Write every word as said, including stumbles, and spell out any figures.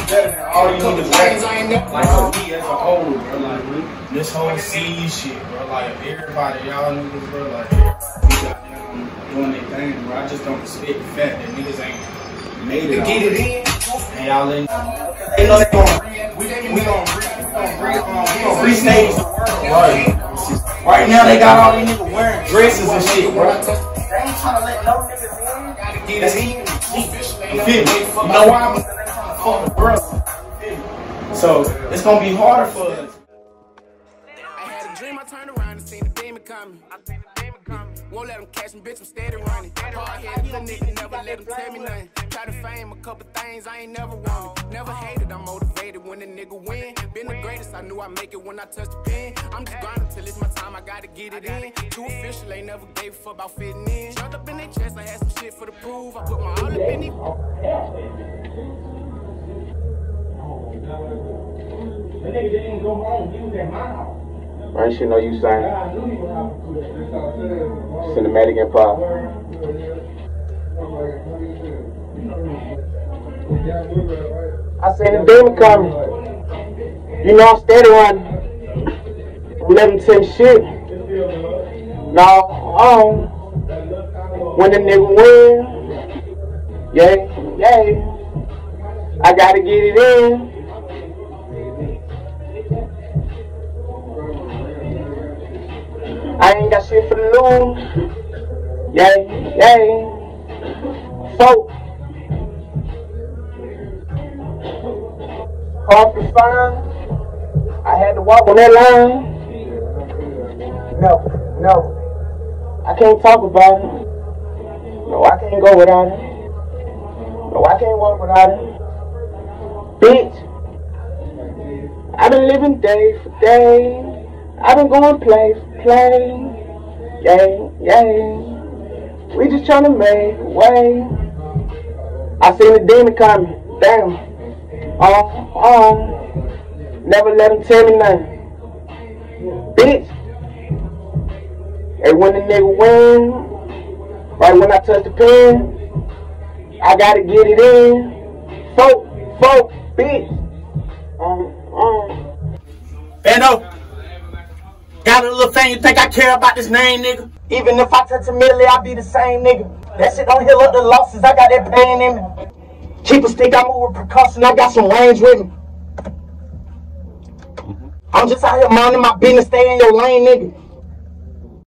better than all these niggas rapping. Like, for me as a whole, bro, like, this whole seed shit, bro, like, everybody, y'all niggas, bro, like, everybody got them doing their thing, bro. I just don't respect the fact that niggas ain't made it. Get it in, and y'all letting, they know they gon' we we gon' restage the world, right? Right now they got all these niggas wearing dresses and shit, bro. They ain't trying to let no niggas in. Gotta get it in. You feel me? You know why? I'm fuck the world. So it's gonna be harder for us. I had a dream, I turned around and seen the demon coming. Won't let them catch me, bitch, I'm steady running. Hard-headed little nigga, never let them tell me nothing. Try to fame a couple things I ain't never wanted. Never hated, I'm motivated when a nigga win. Been the greatest, I knew I'd make it when I touched the pen. I'm just grinding till it's my time, I gotta get it in. Too official, ain't never gave a fuck about fitting in. Jumped up in their chest, I had some shit for the prove. I put my all up in it. The nigga didn't go home, he was at my house. I should know you sang Cinematic Empire. I seen the demon coming. You know I'm steady running. Let him tell shit. No, oh. When the nigga win, yeah, yeah. I gotta get it in. I ain't got shit for the lose. Yay, yay. So, hard to find. I had to walk on that line. No, no. I can't talk about it. No, I can't go without it. No, I can't walk without it. Bitch, I've been living day for day. I've been going play for play, yay, yay. We just tryna make a way. I seen the demon coming, damn. Oh, oh. Never let him tell me nothing. Bitch. And when the nigga win, right when I touch the pen, I gotta get it in. Folk, folk, bitch. Um, um. Bando. Got a little thing, you think I care about this name, nigga? Even if I touch a milli, I be the same nigga. That shit don't heal up the losses, I got that pain in me. Keep a stick, I move with precaution, I got some range with me. I'm just out here minding my business, stay in your lane, nigga.